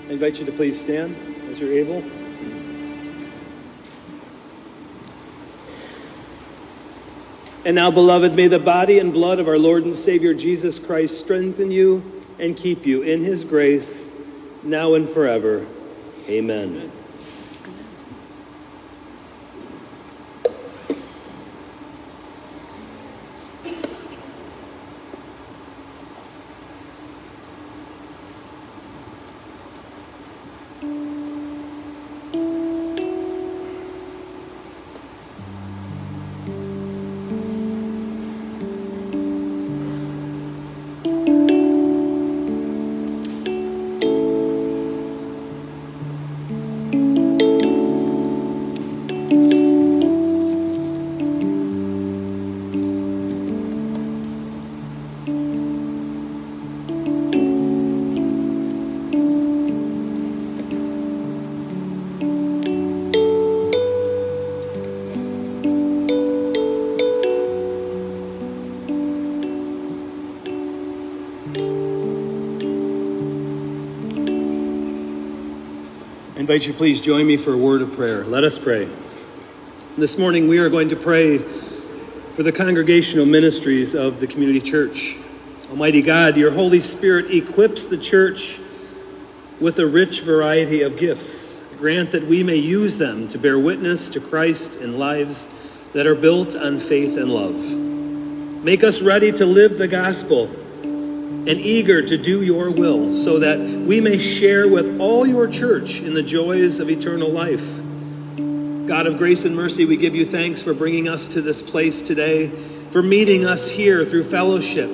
I invite you to please stand as you're able. And now, beloved, may the body and blood of our Lord and Savior Jesus Christ strengthen you and keep you in his grace, now and forever. Amen. I invite you, please join me for a word of prayer. Let us pray. This morning we are going to pray for the congregational ministries of the community church. Almighty God, your Holy Spirit equips the church with a rich variety of gifts. Grant that we may use them to bear witness to Christ in lives that are built on faith and love. Make us ready to live the gospel and eager to do your will, so that we may share with all your church in the joys of eternal life. God of grace and mercy, we give you thanks for bringing us to this place today, for meeting us here through fellowship,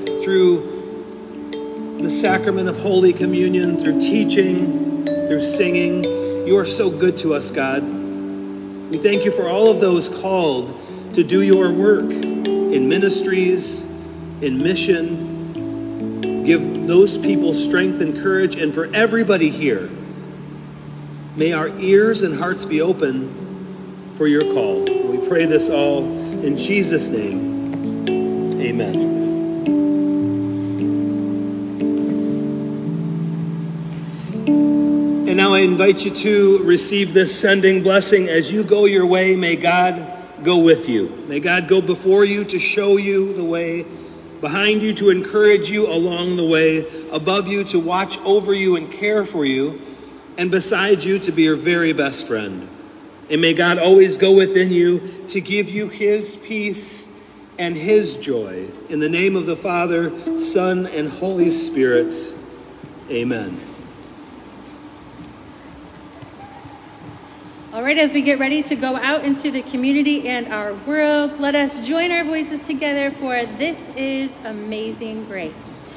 through the sacrament of Holy Communion, through teaching, through singing. You are so good to us, God. We thank you for all of those called to do your work in ministries, in mission. Give those people strength and courage, and for everybody here, may our ears and hearts be open for your call. We pray this all in Jesus' name. Amen. And now I invite you to receive this sending blessing. As you go your way, may God go with you. May God go before you to show you the way, behind you to encourage you along the way, above you to watch over you and care for you, and beside you to be your very best friend. And may God always go within you to give you his peace and his joy. In the name of the Father, Son, and Holy Spirit, amen. All right, as we get ready to go out into the community and our world, let us join our voices together for This Is Amazing Grace.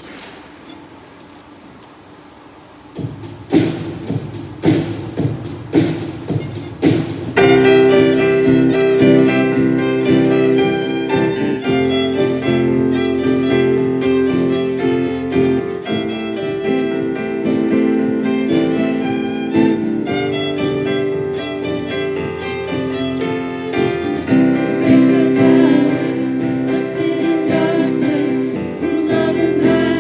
Darkness, whose love is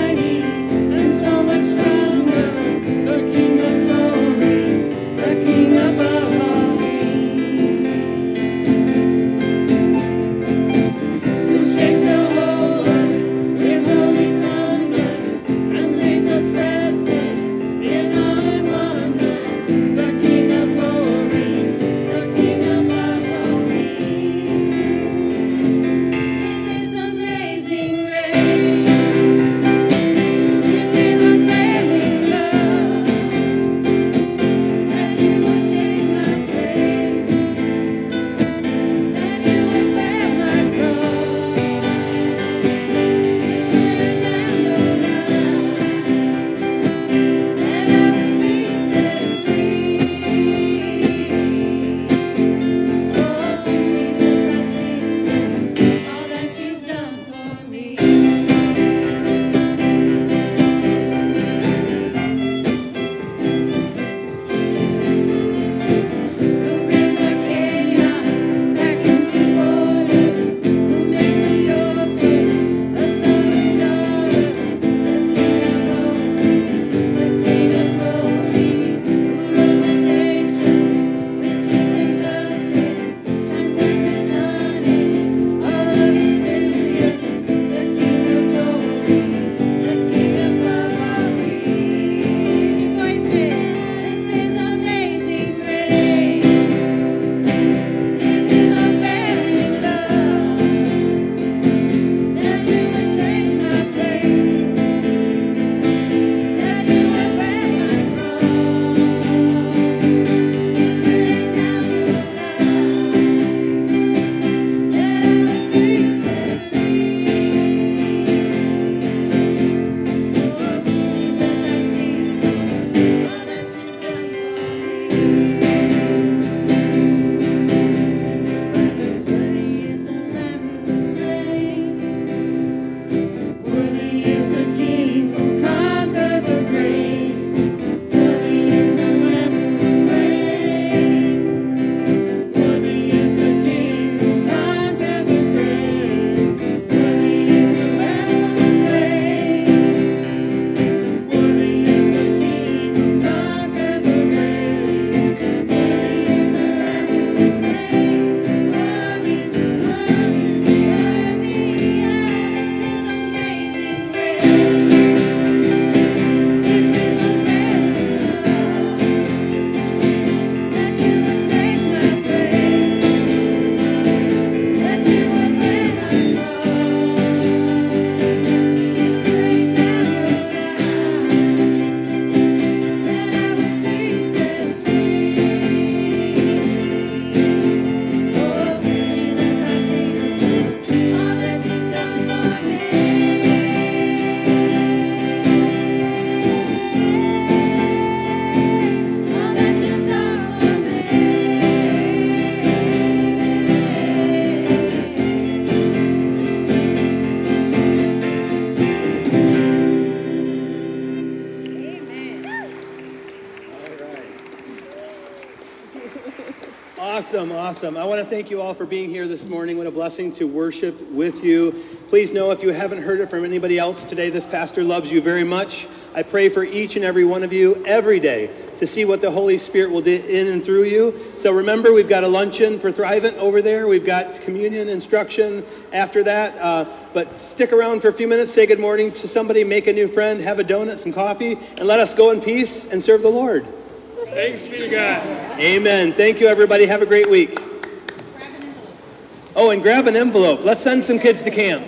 Awesome, awesome. I want to thank you all for being here this morning. What a blessing to worship with you. Please know if you haven't heard it from anybody else today, this pastor loves you very much. I pray for each and every one of you every day to see what the Holy Spirit will do in and through you. So remember, we've got a luncheon for Thrivent over there. We've got communion instruction after that. Uh, but stick around for a few minutes, say good morning to somebody, make a new friend, have a donut, some coffee, and let us go in peace and serve the Lord. Thanks be to God. Amen. Thank you, everybody. Have a great week. Oh, and grab an envelope. Let's send some kids to camp.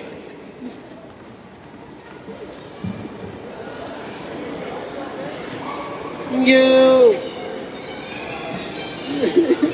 You.